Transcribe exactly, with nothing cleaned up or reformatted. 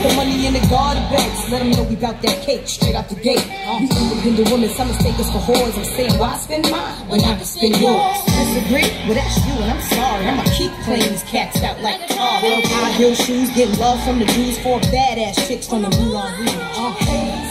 Put the money in the garden bags. Let them know we bout that cake straight out the gate. We independent women, some mistake us for whores. I'm saying, why spend mine when I can spend yours? Disagree? Well, that's you, and I'm sorry. I'ma keep playing these cats out like cars. High heel shoes, getting love from the dudes, four badass chicks from the Moulin Rouge. Uh, hey.